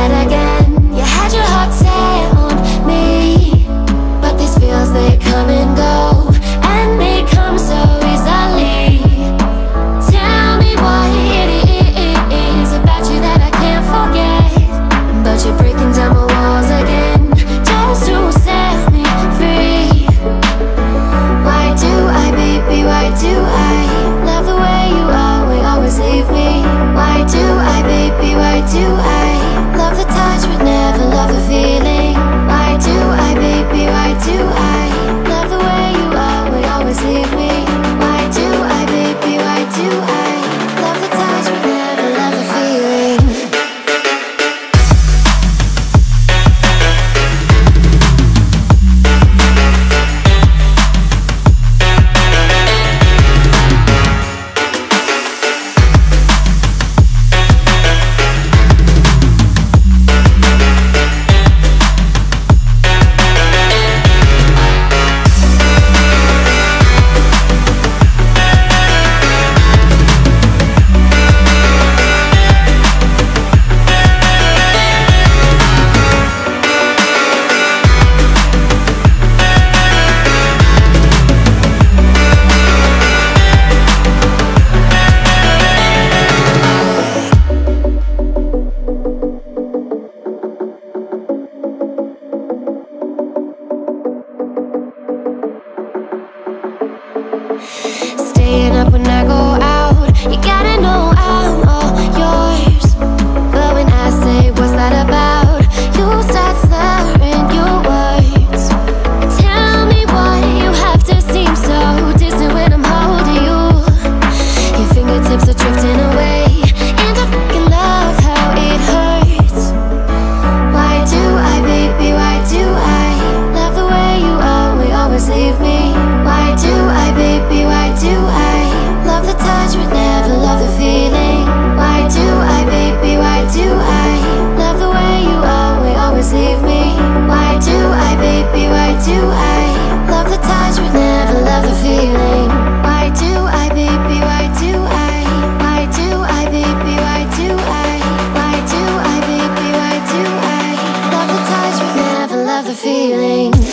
that again. You had your heart set on me, but these feels, they come and go, and they come so easily. Tell me what it is about you that I can't forget, but you're breaking down my walls again, just to set me free. Why do I, baby, why do I love the way you always leave me? Why do I, baby, why do I love the touch but never love the feeling? Why do I, baby, why do I love the way you always leave me? Why do I, baby, why do I love the touch but never love the feeling? Staying up when I go out, you gotta know I'm all yours. But when I say what's that about, you start slurring your words. Tell me why you have to seem so distant when I'm holding you. Your fingertips are drifting away, and I fucking love how it hurts. Why do I, baby, why do I love the way you always leave me? Why do I, baby, why do I love the touch but never love the feeling? Why do I, baby, why do I love the way you always leave me? Why do I, baby, why do I love the touch but never love the feeling? Why do I, baby, why do I? Why do I, baby, why do I? Why do I, baby, why do I love the touch but never love the feeling?